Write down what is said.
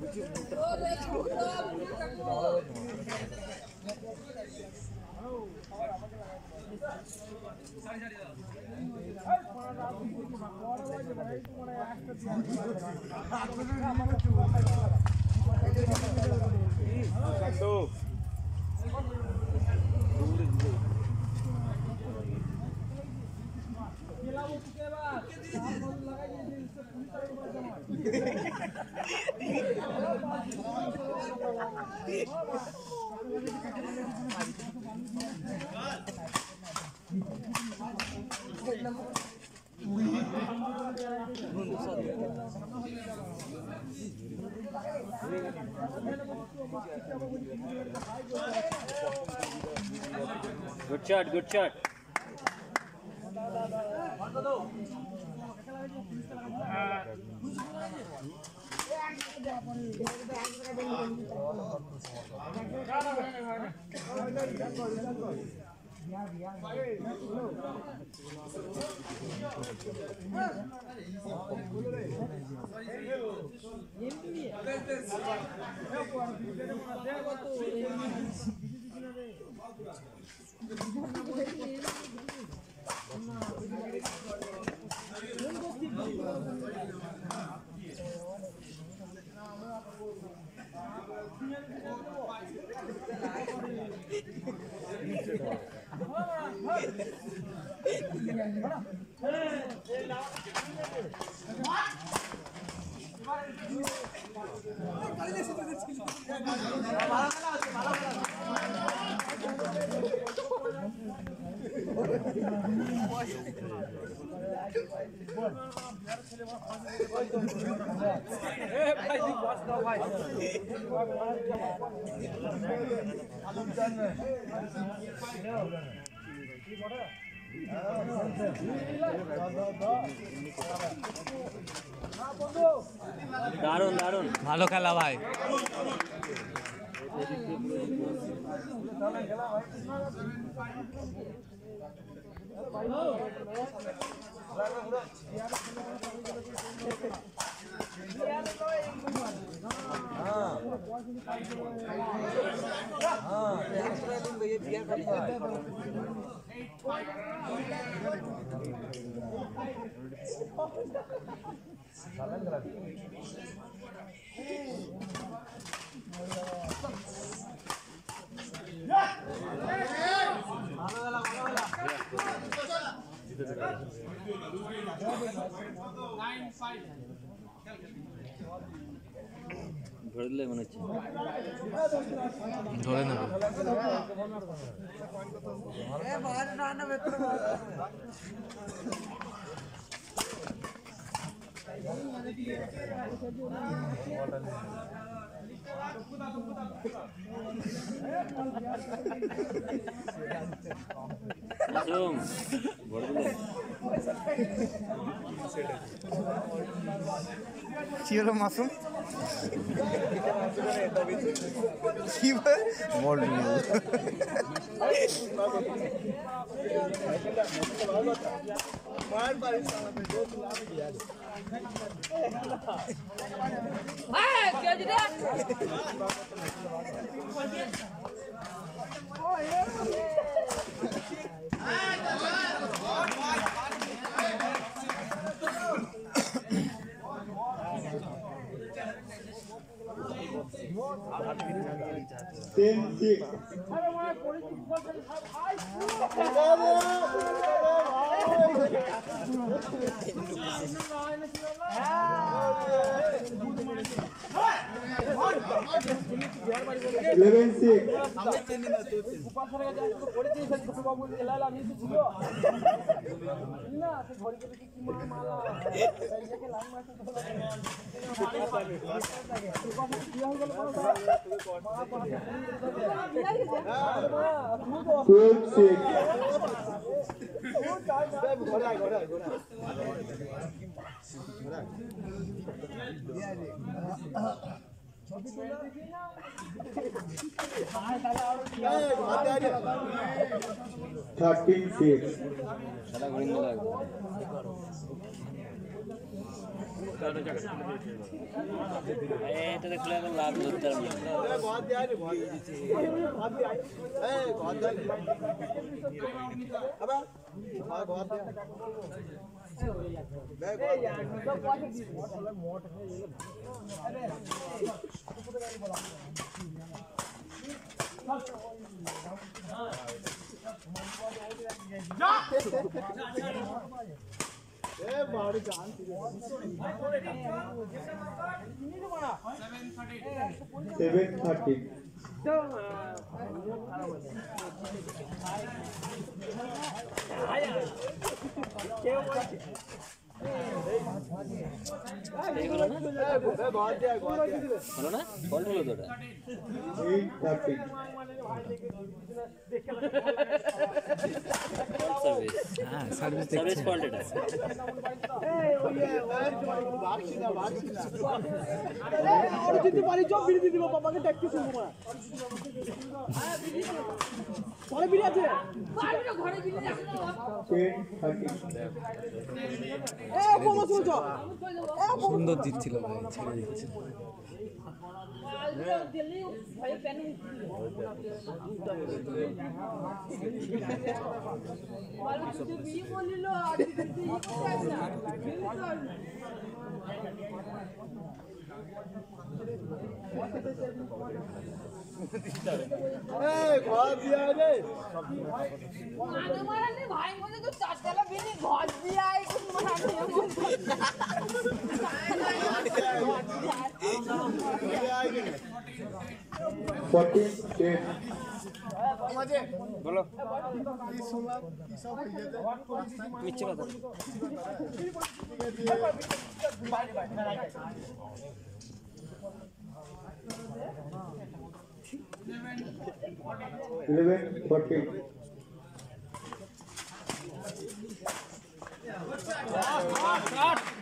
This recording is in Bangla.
Good shot, good shot. দারুণ দারুণ ভালো খেলা ভাই। ধরলে মনে হচ্ছে ধরে নেবে। কি হলো মাসুম? কি এটা দেখলে এখন লাভ ধরতে পারবো बहुत दिया रे बहुत दिया ए बहुत दिया अबे बहुत दिया बैग मोट है ये जा ए बाड़ी जान 730 बहुत दिया বলো না বল হলো তো এটা 830 সার্ভিস হ্যাঁ সার্ভিস ফল্ট এটা बाक्षीना और जितनी बारी जॉब बिल दी दिबो पापा के टैक्सी सुनबो ना ঘরে বিল আছে ঘরে বিল আছে 1030 এ বাবা শুনছ সুন্দর দিচ্ছিল ভাই ছেড়ে দিচ্ছে দিল্লি ভয়ে প্যান মালু শুধু বিয়ে বলিল আর দিদি ए ঘর দিয়া রে माने मारा नहीं भाई मुझे तो चाटला भी नहीं घोट दिया है कुछ मना नहीं है 1410 বলো কি শুনলাম কি সব হয়ে গেছে মিথ্যে কথা 1140